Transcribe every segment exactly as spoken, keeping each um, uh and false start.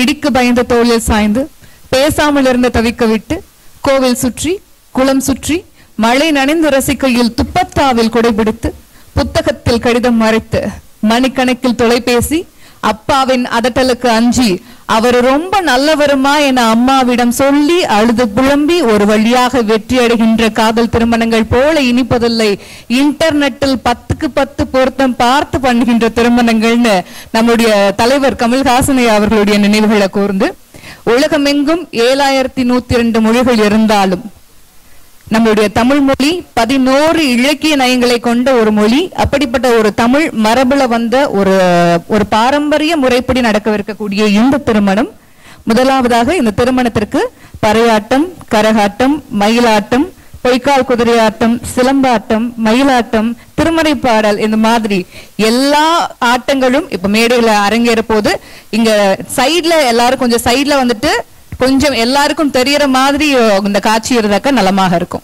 இடிக்கு பயந்த தோளில் சாய்ந்து பேசாமல் இருந்த தவிக்க விட்டு கோவில் சுற்றி குளம் சுற்றி மழை நனைந்து ரசிக்கையில் துப்பத்தாவில் குடைபிடித்து புத்தகத்தில் கடிதம் மறைத்து மணிக்கணக்கில் தொலைபேசி அப்பாவின் அதட்டலுக்கு அஞ்சி அவர் ரொம்ப நல்லவருமா என அம்மாவிடம் சொல்லி அழுது புலம்பி ஒரு வழியாக வெற்றி அடைகின்ற காதல் திருமணங்கள் போல இனிப்பதில்லை. இன்டர்நெட்டில் பத்துக்கு பத்து பொருத்தம் பார்த்து பண்ணுகின்ற திருமணங்கள்னு நம்முடைய தலைவர் கமல்ஹாசனை அவர்களுடைய நினைவுகளை கூர்ந்து, உலகமெங்கும் ஏழாயிரத்தி நூத்தி இரண்டு மொழிகள் இருந்தாலும் நம்முடைய தமிழ் மொழி பதினோரு இலக்கிய நயங்களை கொண்ட ஒரு மொழி. அப்படிப்பட்ட ஒரு தமிழ் மரபுல வந்த ஒரு ஒரு பாரம்பரிய முறைப்படி நடக்கவிருக்கக்கூடிய இந்த திருமணம், முதலாவதாக இந்த திருமணத்திற்கு பறையாட்டம், கரகாட்டம், மயிலாட்டம், பொய்க்கால் குதிரையாட்டம், சிலம்பாட்டம், மயிலாட்டம், திருமறை பாடல், இந்த மாதிரி எல்லா ஆட்டங்களும் இப்ப மேடையில அரங்கேற போது. இங்க சைட்ல எல்லாரும் கொஞ்சம் சைட்ல வந்துட்டு கொஞ்சம் எல்லாருக்கும் தெரியற மாதிரி இந்த காட்சி இருந்தாக்க நலமாக இருக்கும்.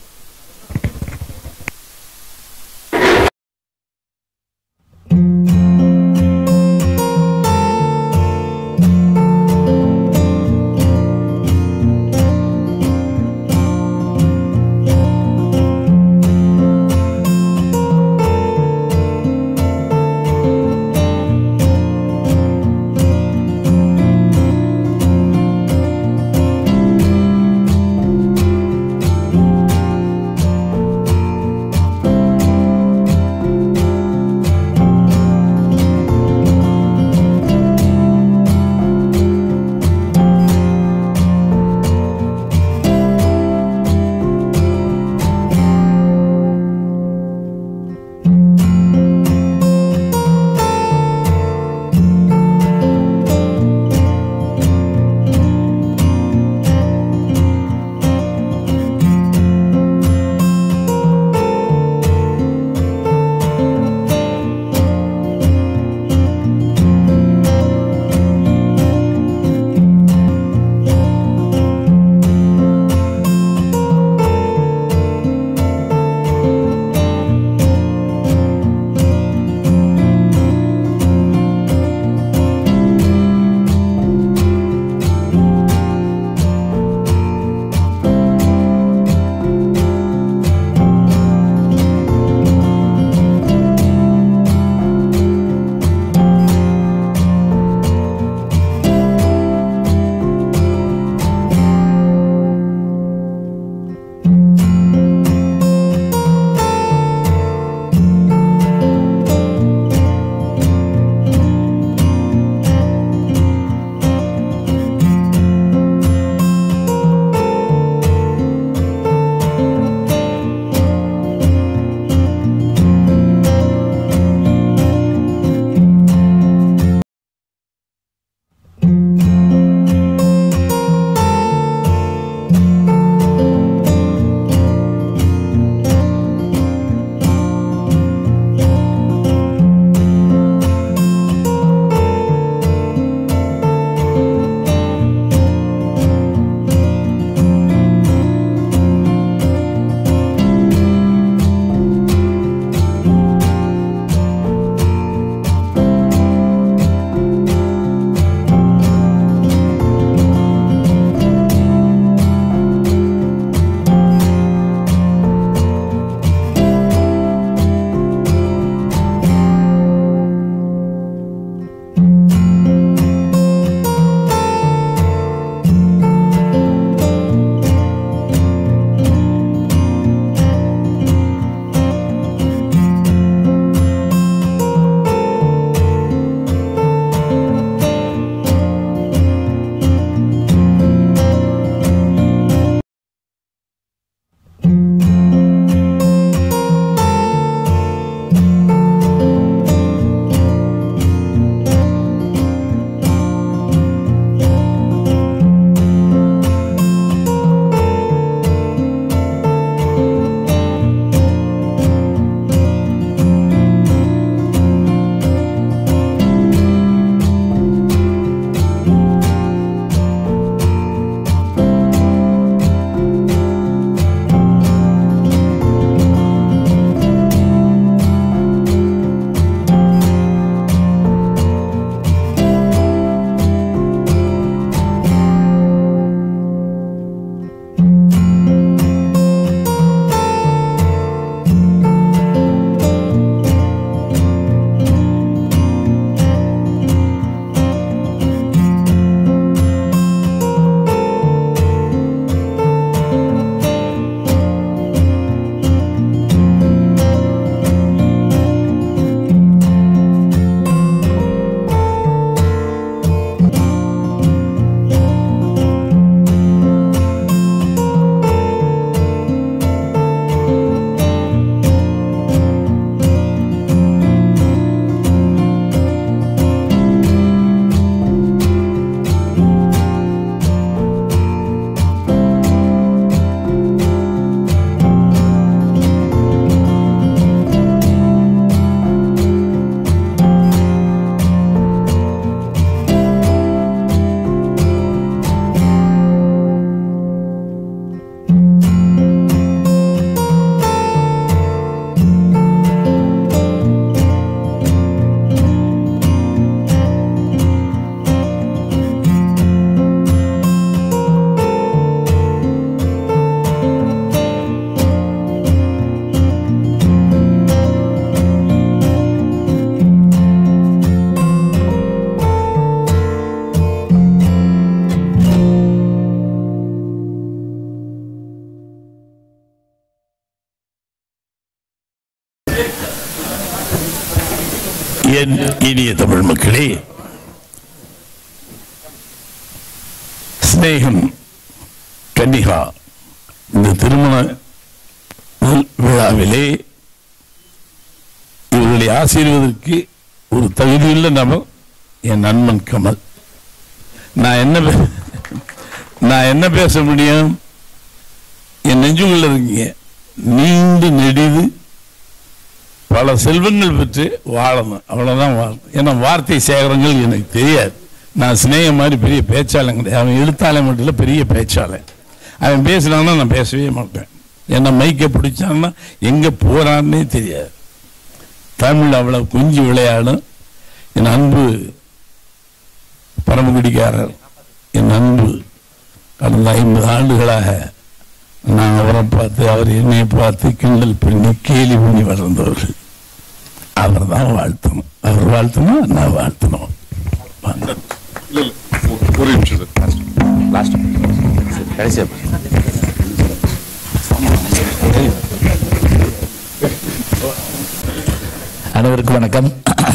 இனிய தமிழ் மக்களே, ஸ்நேகம் கன்னிகா இந்த திருமண விழாவிலே இவர்களை ஆசீர்வதற்கு ஒரு தகுதியுள்ள நபர் என் நண்பன் கமல். நான் என்ன நான் என்ன பேச முடியும்? என் நெஞ்சுக்குள்ள இருக்கீங்க. நீண்டு நெடிது பல செல்வங்கள் பெற்று வாழணும், அவ்வளவுதான் வாழணும். ஏன்னா வார்த்தை சேகரங்கள் எனக்கு தெரியாது. நான் சிநேகம் மாதிரி பெரிய பேச்சாளன் கிடையாது. அவன் எழுத்தாளை மட்டும் இல்லை, பெரிய பேச்சாளன். அவன் பேசினான்னா நான் பேசவே மாட்டேன். ஏன்னா மைக்கை பிடிச்சான்னா எங்கே போறான்னே தெரியாது. தமிழ் அவ்வளவு குஞ்சு விளையாடும். என் அன்பு பரமகுடிக்காரர், என் அன்பு கடந்த ஐம்பது ஆண்டுகளாக நான் அவரை பார்த்து அவர் என்னை பார்த்து கிண்டல் பண்ணி கேலி பண்ணி வளர்ந்தவர்கள். அவர் தான் வாழ்த்தணும். அவர் வாழ்த்தணும், நான் வாழ்த்தணும். ஒரு அனைவருக்கும் வணக்கம்.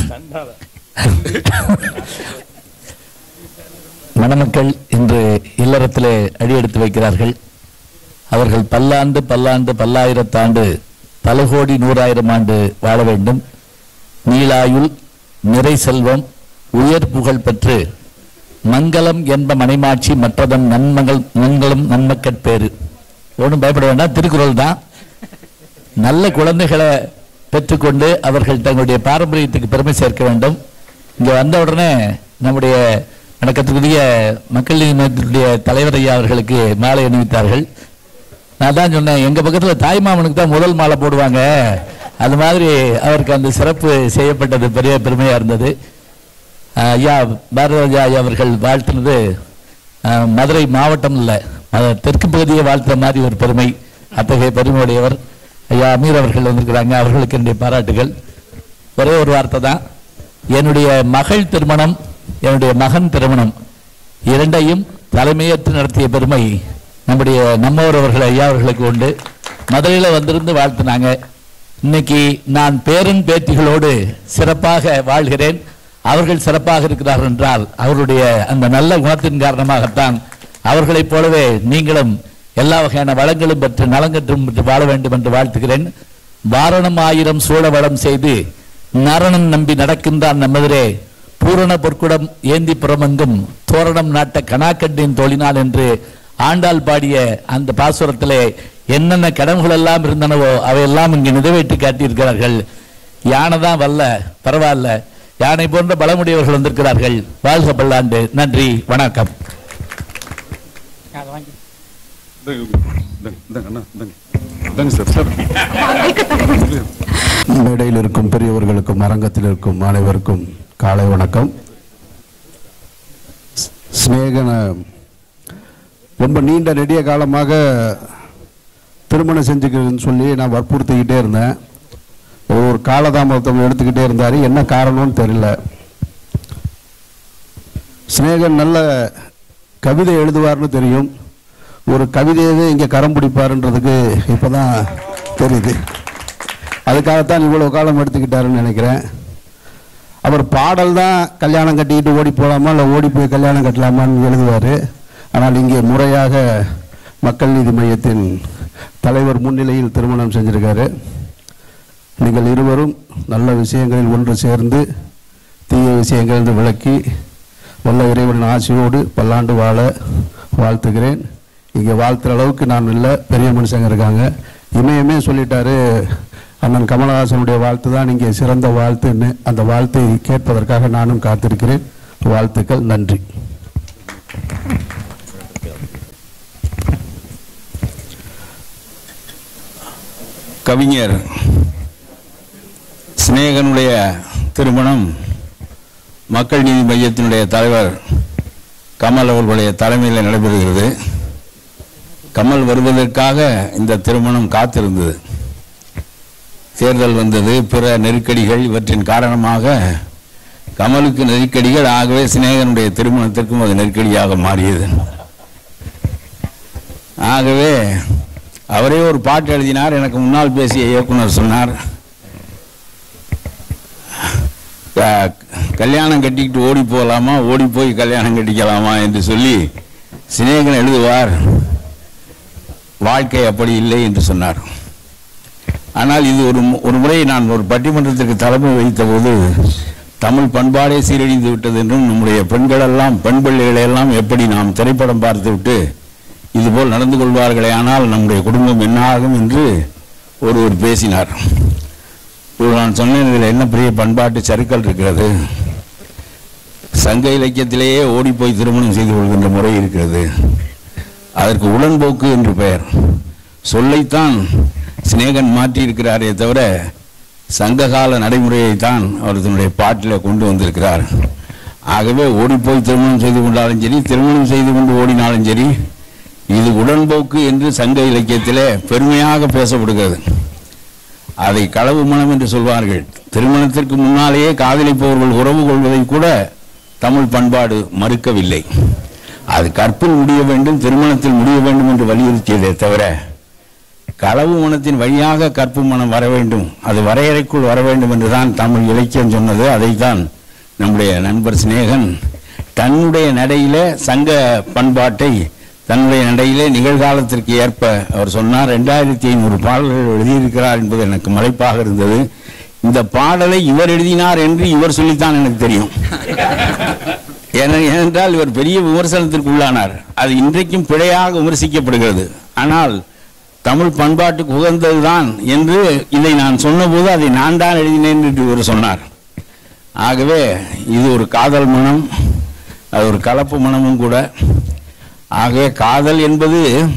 மணமக்கள் இன்று இல்லறத்திலே அடியெடுத்து வைக்கிறார்கள். அவர்கள் பல்லாண்டு பல்லாண்டு பல்லாயிரத்தாண்டு பல கோடி நூறாயிரம் ஆண்டு வாழ வேண்டும். நீளாயுள் நிறை செல்வம் உயர் புகழ் பெற்று மங்களம் என்ப மனைமாட்சி மற்றதன் நன்மகள் மங்களம் நன்மக்கட்பேறு. ஒன்றும் பயப்பட வேண்டாம், திருக்குறள் தான். நல்ல குழந்தைகளை பெற்றுக்கொண்டு அவர்கள் தங்களுடைய பாரம்பரியத்துக்கு பெருமை சேர்க்க வேண்டும். இங்கே வந்த உடனே நம்முடைய வணக்கத்துக்குரிய மக்கள் நீதி மய்யத்தினுடைய தலைவர் ஐயா அவர்களுக்கு மாலை அணிவித்தார்கள். நான் தான் சொன்னேன், எங்க பக்கத்தில் தாய்மாமனுக்கு தான் முதல் மாலை போடுவாங்க. அது மாதிரி அவருக்கு அந்த சிறப்பு செய்யப்பட்டது பெரிய பெருமையா இருந்தது. ஐயா பாரதிராஜா ஐயா அவர்கள் வாழ்த்தினது மதுரை மாவட்டம் இல்லை, தெற்கு பகுதியை வாழ்த்துற மாதிரி ஒரு பெருமை. அத்தகைய பெருமையுடையவர் ஐயா அமீர் அவர்கள் வந்திருக்கிறாங்க. அவர்களுக்கு என்னுடைய பாராட்டுகள். ஒரே ஒரு வார்த்தை தான், என்னுடைய மகள் திருமணம் என்னுடைய மகன் திருமணம் இரண்டையும் தலைமையேற்று நடத்திய பெருமை நம்முடைய நம்மவர் அவர்கள் ஐயா அவர்களுக்கு உண்டு. மதுரையில் வந்திருந்து வாழ்த்தினாங்க. இன்னைக்கு நான் பேரன் பேத்திகளோடு சிறப்பாக வாழ்கிறேன். அவர்கள் சிறப்பாக இருக்கிறார்கள் என்றால் அவருடைய அந்த நல்ல குணத்தின் காரணமாகத்தான். அவர்களைப் போலவே நீங்களும் எல்லா வகையான வளங்களும் பெற்று நலங்கற்றும் பெற்று வாழ வேண்டும் என்று வாழ்த்துகிறேன். வாரணம் ஆயிரம் சூழ வளம் செய்து நரணன் நம்பி நடக்கின்றான் நம்மெதிரே பூரண பொற்குடம் ஏந்தி புறமங்கும் தோரணம் நாட்ட கனாக்கண்டின் தோழினாள் என்று ஆண்டாள் பாடிய அந்த பாசுரத்திலே என்னென்ன கடவுகள் எல்லாம் இருந்தனவோ அவையெல்லாம் இங்கு நிறைவேற்றி காட்டியிருக்கிறார்கள். யானை தான் வல்ல, பரவாயில்ல, யானை போன்ற பலமுடையவர்கள் வந்திருக்கிறார்கள். வாழ்க பல்லாண்டு. நன்றி, வணக்கம். மேடையில் இருக்கும் பெரியவர்களுக்கும் அரங்கத்தில் இருக்கும் அனைவருக்கும் காலை வணக்கம். ஸ்நேகன ரொம்ப நீண்ட நெடிய காலமாக திருமணம் செஞ்சுக்கிறதுன்னு சொல்லி நான் வற்புறுத்திக்கிட்டே இருந்தேன். ஒரு காலதாமதம் எடுத்துக்கிட்டே இருந்தார். என்ன காரணம்னு தெரியல. ஸ்நேகன் நல்ல கவிதை எழுதுவார்னு தெரியும். ஒரு கவிதையவே இங்கே கரம் பிடிப்பாருன்றதுக்கு இப்போ தான் தெரியுது. அதுக்காகத்தான் இவ்வளோ காலம் எடுத்துக்கிட்டாருன்னு நினைக்கிறேன். அவர் பாடல் தான் கல்யாணம் கட்டிக்கிட்டு ஓடி போகலாமா இல்லை ஓடி போய் கல்யாணம் கட்டலாமான்னு எழுதுவார். ஆனால் இங்கே முறையாக மக்கள் நீதி மையத்தின் தலைவர் முன்னிலையில் திருமணம் செஞ்சிருக்காரு. நீங்கள் இருவரும் நல்ல விஷயங்களில் ஒன்று சேர்ந்து தீய விஷயங்களிலிருந்து விலக்கி வல்ல இறைவனின் ஆசையோடு பல்லாண்டு வாழ வாழ்த்துகிறேன். இங்கே வாழ்த்துற அளவுக்கு நான் இல்லை, பெரிய மனுஷங்க இருக்காங்க. இமயமே சொல்லிட்டாரு, அண்ணன் கமலஹாசனுடைய வாழ்த்து தான் இங்கே சிறந்த வாழ்த்துன்னு. அந்த வாழ்த்தை கேட்பதற்காக நானும் காத்திருக்கிறேன். வாழ்த்துக்கள், நன்றி. கவிஞர் ஸ்நேகனுடைய திருமணம் மக்கள் நீதி மையத்தினுடைய தலைவர் கமல் அவர்களுடைய தலைமையில் நடைபெறுகிறது. கமல் வருவதற்காக இந்த திருமணம் காத்திருந்தது. தேர்தல் வந்தது, பிற நெருக்கடிகள், இவற்றின் காரணமாக கமலுக்கு நெருக்கடிகள். ஆகவே சிநேகனுடைய திருமணத்திற்கும் அது நெருக்கடியாக மாறியது. ஆகவே அவரே ஒரு பாட்டு எழுதினார். எனக்கு முன்னால் பேசிய இயக்குனர் சொன்னார், கல்யாணம் கட்டிக்கிட்டு ஓடி போகலாமா, ஓடி போய் கல்யாணம் கட்டிக்கலாமா என்று சொல்லி சிநேகன் எழுதுவார், வாழ்க்கை அப்படி இல்லை என்று சொன்னார். ஆனால் இது ஒரு ஒரு முறை நான் ஒரு பட்டிமன்றத்திற்கு தலைமை வைத்த போது தமிழ் பண்பாடே சீரழிந்து விட்டது என்றும் நம்முடைய பெண்களெல்லாம் பெண் பிள்ளைகளெல்லாம் எப்படி நாம் திரைப்படம் பார்த்து விட்டு இதுபோல் நடந்து கொள்வார்களே ஆனால் நம்முடைய குடும்பம் என்ன ஆகும் என்று ஒருவர் பேசினார். நான் சொன்னேன், இதில் என்ன பெரிய பண்பாட்டு சறுக்கல் இருக்கிறது, சங்க இலக்கியத்திலேயே ஓடி போய் திருமணம் செய்து கொள்கின்ற முறை இருக்கிறது, அதற்கு உடன்போக்கு என்று பெயர். சொல்லைத்தான் சிநேகன் மாற்றியிருக்கிறாரே தவிர சங்ககால நடைமுறையைத்தான் அவர் தன்னுடைய பாட்டில் கொண்டு வந்திருக்கிறார். ஆகவே ஓடிப்போய் திருமணம் செய்து கொண்டாலும் சரி, திருமணம் செய்து கொண்டு ஓடினாலும் சரி, இது உடன்போக்கு என்று சங்க இலக்கியத்திலே பெருமையாக பேசப்படுகிறது. அதை களவு மனம் என்று சொல்வார்கள். திருமணத்திற்கு முன்னாலேயே காதலிப்பவர்கள் உறவு கொள்வதை கூட தமிழ் பண்பாடு மறுக்கவில்லை. அது கற்பில் முடிய வேண்டும், திருமணத்தில் முடிய வேண்டும் என்று வலியுறுத்தியதே தவிர களவு மனத்தின் வழியாக கற்பு மனம் வர வேண்டும், அது வரையறைக்குள் வர வேண்டும் என்றுதான் தமிழ் இலக்கியம் சொன்னது. அதைத்தான் நம்முடைய நண்பர் சிநேகன் தன்னுடைய நடையிலே சங்க பண்பாட்டை தன்னுடைய நடையிலே நிகழ்காலத்திற்கு ஏற்ப அவர் சொன்னார். ரெண்டாயிரத்தி ஐநூறு பாடல்கள் எழுதியிருக்கிறார் என்பது எனக்கு மலைப்பாக இருந்தது. இந்த பாடலை இவர் எழுதினார் என்று இவர் சொல்லித்தான் எனக்கு தெரியும். ஏனென்றால் இவர் பெரிய விமர்சனத்திற்கு உள்ளானார். அது இன்றைக்கும் பிழையாக விமர்சிக்கப்படுகிறது. ஆனால் தமிழ் பண்பாட்டுக்கு உகந்ததுதான் என்று இதை நான் சொன்னபோது அதை நான் தான் எழுதினேன் என்று இவர் சொன்னார். ஆகவே இது ஒரு காதல் மனம், அது ஒரு கலப்பு மனமும் கூட. ஆகவே காதல் என்பது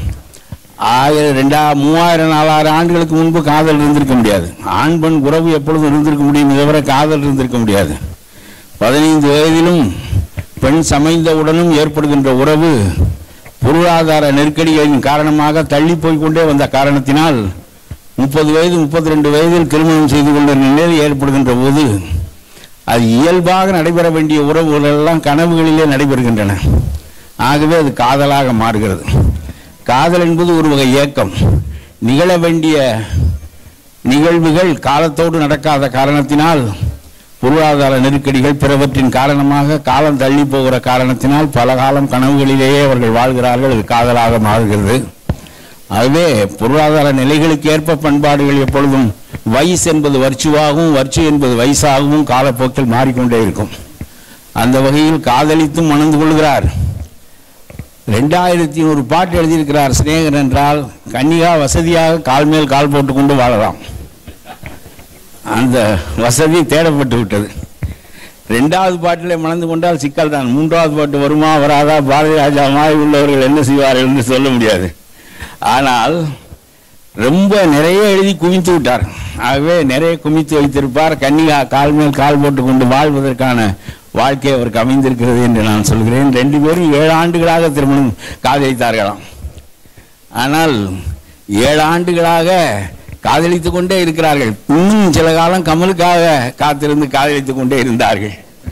ஆயிரம் ரெண்டா மூவாயிரம் நாலாயிரம் ஆண்டுகளுக்கு முன்பு காதல் இருந்திருக்க முடியாது. ஆண் பெண் உறவு எப்பொழுதும் இருந்திருக்க முடியும், தவிர காதல் இருந்திருக்க முடியாது. பதினைந்து வயதிலும் பெண் சமைந்தவுடனும் ஏற்படுகின்ற உறவு பொருளாதார நெருக்கடிகளின் காரணமாக தள்ளி போய்கொண்டே வந்த காரணத்தினால் முப்பது வயது முப்பத்தி ரெண்டு வயதில் திருமணம் செய்து கொண்ட நிலை ஏற்படுகின்ற போது அது இயல்பாக நடைபெற வேண்டிய உறவுகள் எல்லாம் கனவுகளிலே நடைபெறுகின்றன. ஆகவே அது காதலாக மாறுகிறது. காதல் என்பது ஒரு வகை ஏக்கம். நிகழ வேண்டிய நிகழ்வுகள் காலத்தோடு நடக்காத காரணத்தினால், பொருளாதார நெருக்கடிகள் பிறவற்றின் காரணமாக காலம் தள்ளி போகிற காரணத்தினால் பல காலம் கனவுகளிலேயே அவர்கள் வாழ்கிறார்கள். அது காதலாக மாறுகிறது. ஆகவே பொருளாதார நிலைகளுக்கு ஏற்ப பண்பாடுகள் எப்பொழுதும் வயசு என்பது வர்ச்சுவாகவும் வர்ச்சு என்பது வயசாகவும் காலப்போக்கில் மாறிக்கொண்டே இருக்கும். அந்த வகையில் காதலித்தும் மணந்து கொள்கிறார். ரெண்டாயிரத்தி நூறு பாட்டு எழுதியிருக்கிறார் சிநேகன் என்றால் கன்னிகா வசதியாக கால் மேல் கால் போட்டுக்கொண்டு வாழலாம். அந்த வசதி தேடப்பட்டு விட்டது. ரெண்டாவது பாட்டிலே மணந்து கொண்டால் சிக்கல் தான். மூன்றாவது பாட்டு வருமா வராதா, பாரதி ராஜா மாதிரி உள்ளவர்கள் என்ன செய்வார்கள் என்று சொல்ல முடியாது. ஆனால் ரொம்ப நிறைய எழுதி குவித்து விட்டார். ஆகவே நிறைய குவித்து வைத்திருப்பார். கன்னிகா கால் மேல் கால் போட்டு கொண்டு வாழ்வதற்கான வாழ்க்கை அவருக்கு அமைந்திருக்கிறது என்று நான் சொல்கிறேன். ரெண்டு பேரும் ஏழு ஆண்டுகளாக திருமணம் காதலித்தார்களாம். ஆனால் ஏழு ஆண்டுகளாக காதலித்துக் கொண்டே இருக்கிறார்கள். இன்னும் சில காலம் கமலுக்காக காத்திருந்து காதலித்துக் கொண்டே இருந்தார்கள்.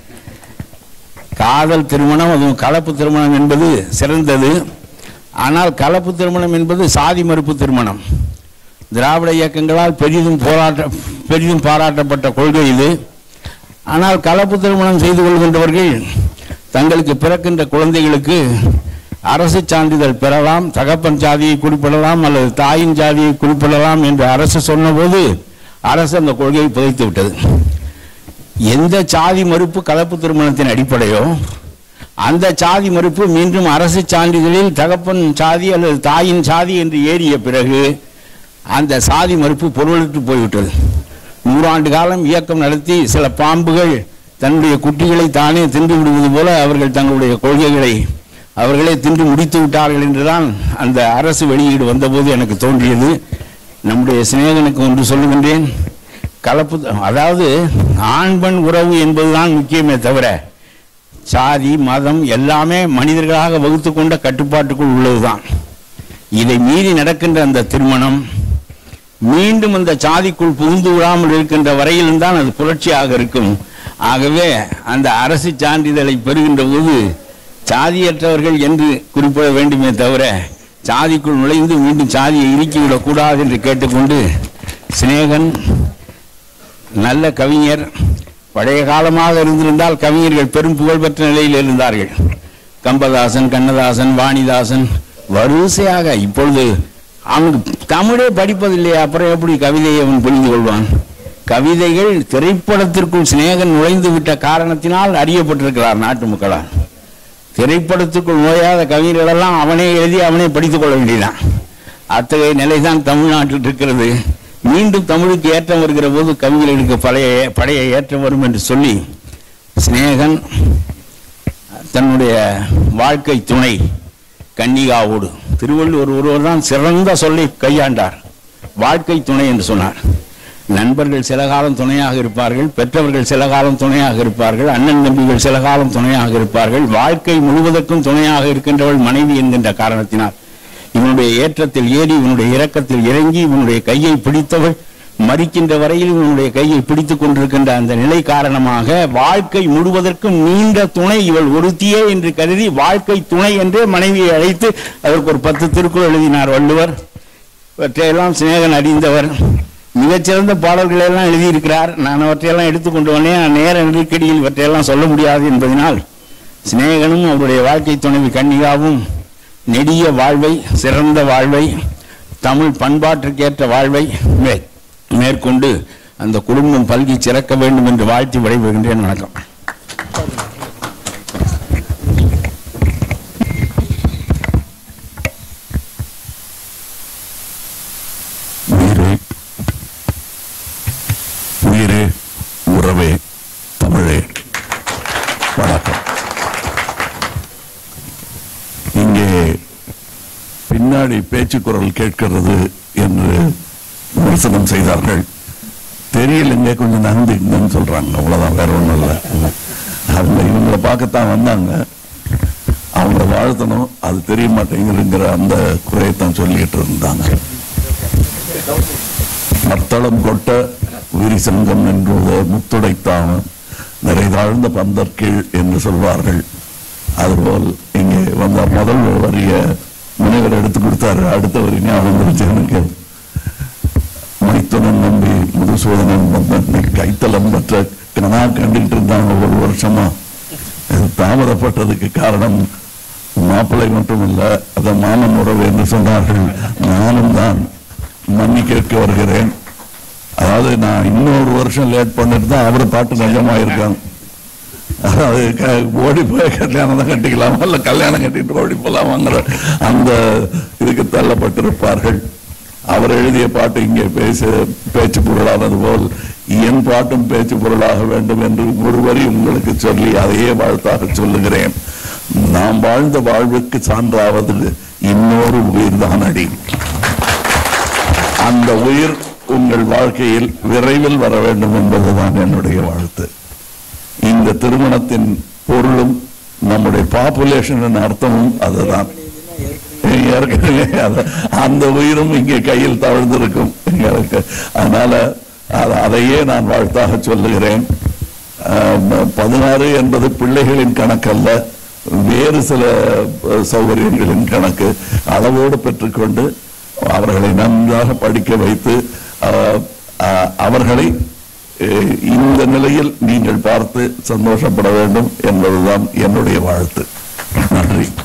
காதல் திருமணம், அதுவும் கலப்பு திருமணம் என்பது சிறந்தது. ஆனால் கலப்பு திருமணம் என்பது சாதி மறுப்பு திருமணம். திராவிட இயக்கங்களால் பெரிதும் போராட்ட பெரிதும் பாராட்டப்பட்ட கொள்கை இது. ஆனால் கலப்பு திருமணம் செய்து கொள்கின்றவர்கள் தங்களுக்கு பிறக்கின்ற குழந்தைகளுக்கு அரசு சான்றிதழ் பெறலாம், தகப்பன் சாதியை குறிப்பிடலாம் அல்லது தாயின் ஜாதியை குறிப்பிடலாம் என்று அரசு சொன்னபோது அரசு அந்த கொள்கையை புதைத்து விட்டது. எந்த சாதி மறுப்பு கலப்பு திருமணத்தின் அடிப்படையோ அந்த சாதி மறுப்பு மீண்டும் அரசு சான்றிதழில் தகப்பன் சாதி அல்லது தாயின் சாதி என்று ஏறிய பிறகு அந்த சாதி மறுப்பு பொருளற்று போய்விட்டது. நூறாண்டு காலம் இயக்கம் நடத்தி சில பாம்புகள் தன்னுடைய குட்டிகளை தானே தின்று விடுவது போல அவர்கள் தங்களுடைய கொள்கைகளை அவர்களே தின்று முடித்து விட்டார்கள் என்றுதான் அந்த அரசு வெளியீடு வந்தபோது எனக்கு தோன்றியது. நம்முடைய சிநேகனுக்கு ஒன்று சொல்லுகின்றேன். கலப்பு, அதாவது ஆண் பெண் உறவு என்பதுதான் முக்கியமே தவிர சாதி மதம் எல்லாமே மனிதர்களாக வகுத்து கொண்ட கட்டுப்பாட்டுக்குள் உள்ளதுதான். இதை மீறி நடக்கின்ற அந்த திருமணம் மீண்டும் அந்த சாதிக்குள் புகுந்து விடாமல் இருக்கின்ற வரையிலும் தான் அது புரட்சியாக இருக்கும். ஆகவே அந்த அரசு சான்றிதழை பெறுகின்ற போது சாதியற்றவர்கள் என்று குறிப்பிட வேண்டுமே தவிர சாதிக்குள் நுழைந்து மீண்டும் சாதியை இறுக்கிவிடக் கூடாது என்று கேட்டுக்கொண்டு, சிநேகன் நல்ல கவிஞர், பழைய காலமாக இருந்திருந்தால் கவிஞர்கள் பெரும் புகழ்பெற்ற நிலையில் இருந்தார்கள். கம்பதாசன், கண்ணதாசன், வாணிதாசன் வரிசையாக. இப்பொழுது அவனுக்கு தமிழே படிப்பதில்லையே, அப்புறம் எப்படி கவிதையை அவன் புரிந்து கொள்வான்? கவிதைகள் திரைப்படத்திற்குள் சிநேகன் நுழைந்து விட்ட காரணத்தினால் அறியப்பட்டிருக்கிறார் நாட்டு மக்களால். திரைப்படத்துக்குள் நுழையாத கவிஞர்களெல்லாம் அவனே எழுதி அவனே படித்துக் கொள்ள வேண்டியதான். அத்தகைய நிலைதான் தமிழ்நாட்டில் இருக்கிறது. மீண்டும் தமிழுக்கு ஏற்றம் வருகிற போது கவிஞர்களுக்கு பழைய பழைய ஏற்றம் வரும் என்று சொல்லி சிநேகன் தன்னுடைய வாழ்க்கை துணை கன்னிகாவோடு, திருவள்ளுவர் ஒருவர் தான் சிறந்த சொல்லை கையாண்டார், வாழ்க்கை துணை என்று சொன்னார். நண்பர்கள் சில காலம் துணையாக இருப்பார்கள், பெற்றவர்கள் சில காலம் துணையாக இருப்பார்கள், அண்ணன் தம்பிகள் சில காலம் துணையாக இருப்பார்கள், வாழ்க்கை முழுவதற்கும் துணையாக இருக்கின்றவள் மனைவி என்கின்ற காரணத்தினால் இவனுடைய ஏற்றத்தில் ஏறி இவனுடைய இரக்கத்தில் இறங்கி இவனுடைய கையை பிடித்தவள் மறிக்கின்ற வரையில் இவனுடைய கையை பிடித்துக் கொண்டிருக்கின்ற அந்த நிலை காரணமாக வாழ்க்கை முழுவதற்கும் நீண்ட துணை இவள் ஒருத்தியே என்று கருதி வாழ்க்கை துணை என்று மனைவியை அழைத்து அதற்கு ஒரு பத்து திருக்குறள் எழுதினார் வள்ளுவர். இவற்றையெல்லாம் சிநேகன் அறிந்தவர். மிகச்சிறந்த பாடல்களை எல்லாம் எழுதியிருக்கிறார். நான் அவற்றையெல்லாம் எடுத்துக்கொண்டு வந்தேன். நேர நெருக்கடியில் இவற்றையெல்லாம் சொல்ல முடியாது என்பதனால் சிநேகனும் அவருடைய வாழ்க்கை துணைவி கன்னிகாவும் நெடிய வாழ்வை, சிறந்த வாழ்வை, தமிழ் பண்பாட்டிற்கேற்ற வாழ்வை மேற்கொண்டு அந்த குடும்பம் பல்கி சிறக்க வேண்டும் என்று வாழ்த்தி விடைபெறுகின்றேன். வணக்கம். உயிரே உறவே தமிழே வணக்கம். இங்கே பின்னாடி பேச்சு குரல் கேட்கிறது என்று விமர்சனம் செய்தார்கள். தெரியலங்க, கொஞ்சம் நகர்ந்துக்குன்னு சொல்றாங்க, அவ்வளவுதான், வேற ஒண்ணும் இல்லை. அவங்க இவங்களை பார்க்கத்தான் வந்தாங்க, அவங்கள வாழ்த்தணும், அது தெரிய மாட்டேங்குதுங்கிற அந்த குறையத்தான் சொல்லிட்டு இருந்தாங்க. மத்தளம் கொட்ட உயிரி சங்கம் என்பது முத்துடைத்தான் நிறைதாழ்ந்த பந்தற்கீழ் என்று சொல்வார்கள். அதுபோல் இங்கே வந்த முதல் வரிய முனைவர் எடுத்து கொடுத்தாரு. அடுத்த வரி ஞாபகம் வந்துருச்சு எனக்கு. மைத்துனன் நம்பி முதுசூதனன் வந்தன் கைத்தலம் மற்ற கணா கண்டுகிட்டு இருந்தாங்க ஒரு வருஷமா. தாமதப்பட்டதுக்கு காரணம் மாப்பிள்ளை மட்டும் இல்ல, அதை மாமன் உறவு என்று சொன்னார்கள். நானும் தான் மன்னி கேட்க வருகிறேன். அதாவது நான் இன்னொரு வருஷம் லேட் பண்ணிட்டு தான் அவரு பாட்டு நிஜமாயிருக்காங்க. அதாவது ஓடி போய் கல்யாணம் தான் கட்டிக்கலாமா இல்ல கல்யாணம் கட்டிட்டு ஓடி போலாமாங்கிற அந்த இதுக்கு தள்ளப்பட்டிருப்பார்கள். அவர் எழுதிய பாட்டு இங்கே பேச பேச்சு பொருளானது போல் என் பாட்டும் பேச்சு பொருளாக வேண்டும் என்று ஒரு வரி உங்களுக்கு சொல்லி அதையே வாழ்த்தாக சொல்லுகிறேன். நாம் வாழ்ந்த வாழ்வுக்கு சான்றாவது இன்னொரு உயிர் தான் அடி. அந்த உயிர் உங்கள் வாழ்க்கையில் விரைவில் வர வேண்டும் என்பதுதான் என்னுடைய வாழ்த்து. இந்த திருமணத்தின் பொருளும் நம்முடைய பாப்புலேஷன் அர்த்தமும் அதுதான். ஏற்கனவே அந்த உயிரும் இங்கே கையில் தவழ்ந்திருக்கும் எங்களுக்கு. அதனால அதையே நான் வாழ்த்தாக சொல்லுகிறேன். பதினாறு என்பது பிள்ளைகளின் கணக்கல்ல, வேறு சில சௌகரியங்களின் கணக்கு. அளவோடு பெற்றுக்கொண்டு அவர்களை நன்றாக படிக்க வைத்து அவர்களை இந்த நிலையில் நீங்கள் பார்த்து சந்தோஷப்பட வேண்டும் என்பதுதான் என்னுடைய வாழ்த்து. நன்றி.